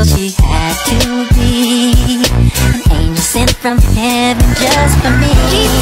She had to be an angel sent from heaven just for me.